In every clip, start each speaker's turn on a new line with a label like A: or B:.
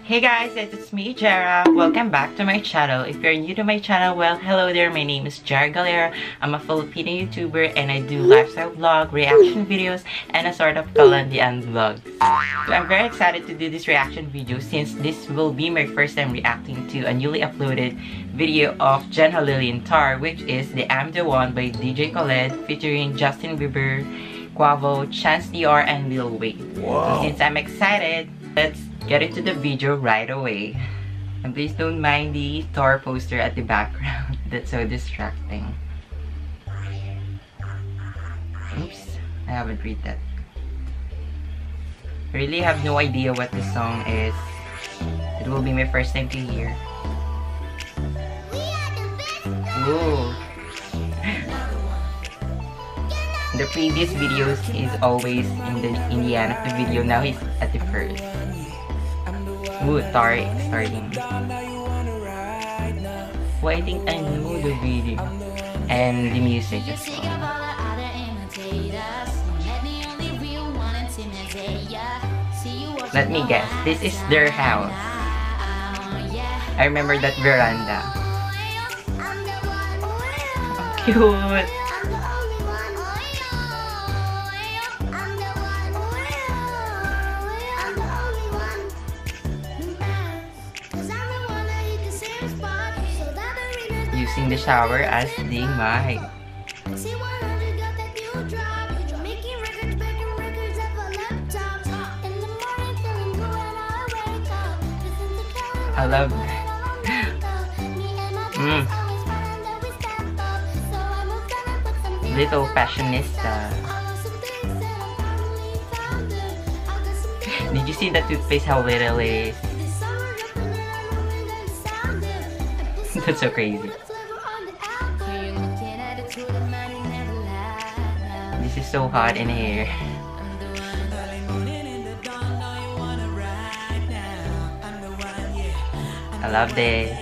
A: Hey guys, it's me, Jera. Welcome back to my channel. If you're new to my channel, well, hello there. My name is Jera Gallero. I'm a Filipino YouTuber and I do lifestyle vlog, reaction videos, and a sort of Kalandian vlog. So I'm very excited to do this reaction video since this will be my first time reacting to a newly uploaded video of Halilintar, which is the I'm the One by DJ Khaled featuring Justin Bieber, Quavo, Dr. and Lil Wayne. Wow. So since I'm excited, let's get into the video right away. And please don't mind the Thor poster at the background. That's so distracting. Oops, I haven't read that. I really have no idea what the song is. It will be my first time to hear. Whoa. The previous videos is always in the end of the video. Now he's at the first. Ooh, starting. Well, I think I know the video and the music as well. Let me guess, this is their house. I remember that veranda. Cute. Using the shower as the mic. I love Little fashionista. Did you see the toothpaste, how little it is? That's so crazy. This is so hot in here. I love this.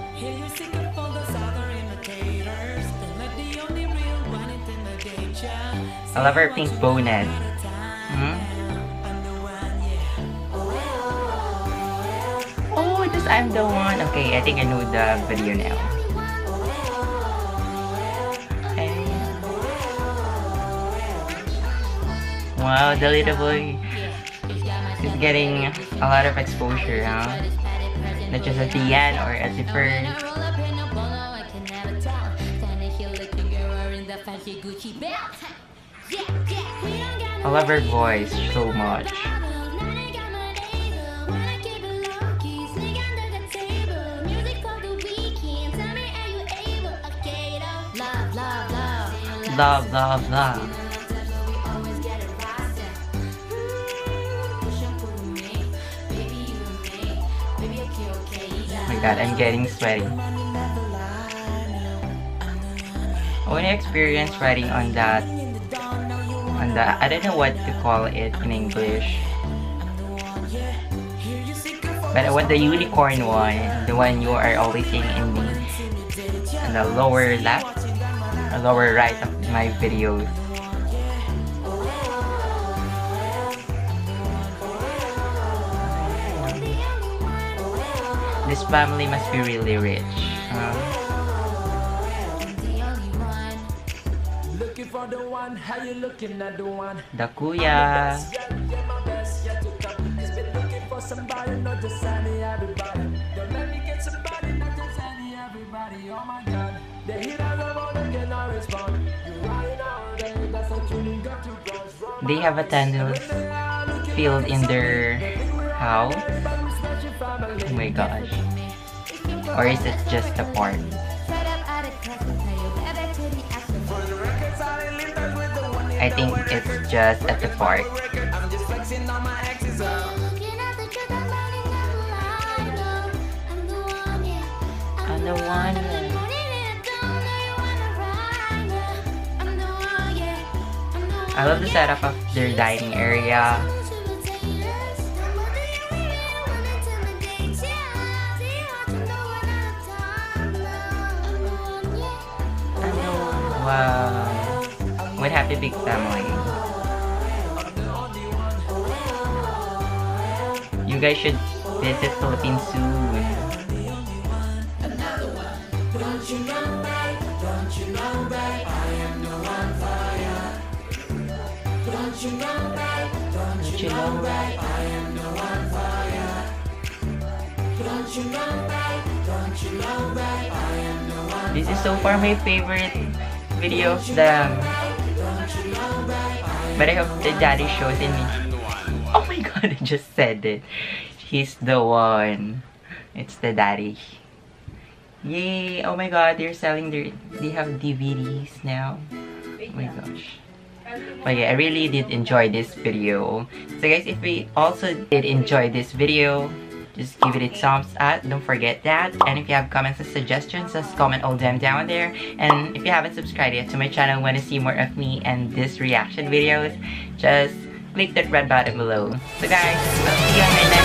A: I love her pink bonnet. Oh, this I'm the One. Okay, I think I know the video now. Wow, the little boy is getting a lot of exposure, huh? Not just at the end or at the first. I love her voice so much. Love, love, love. Oh my god, I'm getting sweaty. When I experienced riding on that, I don't know what to call it in English, but I want the unicorn one, the one you are always seeing in the lower left or lower right of my videos. This family must be really rich. The kuya. They have a tennis field in their house. Oh my gosh. Or is it just a park? I think it's just at the park. I'm the one. I love the setup of their dining area. Wow. What happy big family. You guys should visit Philippines soon.
B: Don't you know, babe? Don't you know, babe? I am the one for you. Don't you know, babe? Don't you know, babe? I am the one for you. Don't you know, babe? Don't you know, babe? I am the one.
A: This is so far my favorite video of them. But I hope the daddy shows in me. Oh my god, I just said it. He's the one. It's the daddy. Yay! Oh my god, they have DVDs now. Oh my gosh. But yeah, I really did enjoy this video. So guys, if we also did enjoy this video, just give it a thumbs up. Don't forget that. And if you have comments and suggestions, just comment all them down there. And if you haven't subscribed yet to my channel and want to see more of me and this reaction videos, just click that red button below. So guys, I'll see you on my next